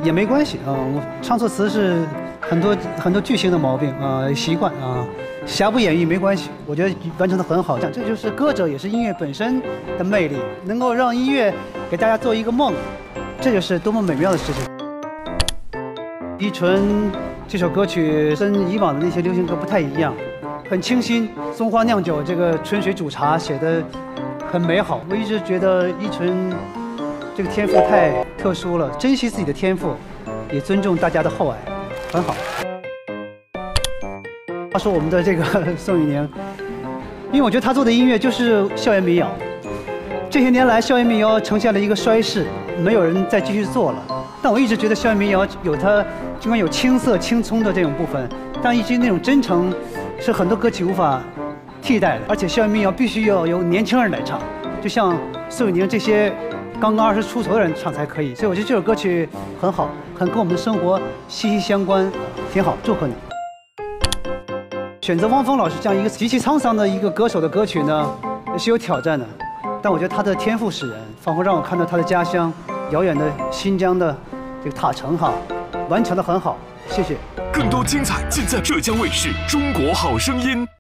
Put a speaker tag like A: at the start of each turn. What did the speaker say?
A: 也没关系啊，我唱错词是很多巨星的毛病啊，习惯啊，瑕不掩瑜没关系，我觉得完成的很好。这就是歌者，也是音乐本身的魅力，能够让音乐给大家做一个梦，这就是多么美妙的事情。依纯这首歌曲跟以往的那些流行歌不太一样，很清新，松花酿酒这个纯水煮茶写的很美好。我一直觉得依纯这个天赋太特殊了，珍惜自己的天赋，也尊重大家的厚爱，很好。话说我们的这个宋雨宁，因为我觉得他做的音乐就是校园民谣。这些年来，校园民谣呈现了一个衰势，没有人再继续做了。但我一直觉得校园民谣有它尽管有青涩青葱的这种部分，但一直那种真诚是很多歌曲无法替代的。而且校园民谣必须要由年轻人来唱，就像宋雨宁这些刚刚20出头的人唱才可以。所以我觉得这首歌曲很好，很跟我们的生活息息相关，挺好，祝贺你。选择汪峰老师这样一个极其沧桑的一个歌手的歌曲呢，是有挑战的。但我觉得他的天赋使然，仿佛让我看到他的家乡遥远的新疆的这个塔城哈，完成的很好，谢谢。
B: 更多精彩尽在浙江卫视《中国好声音》。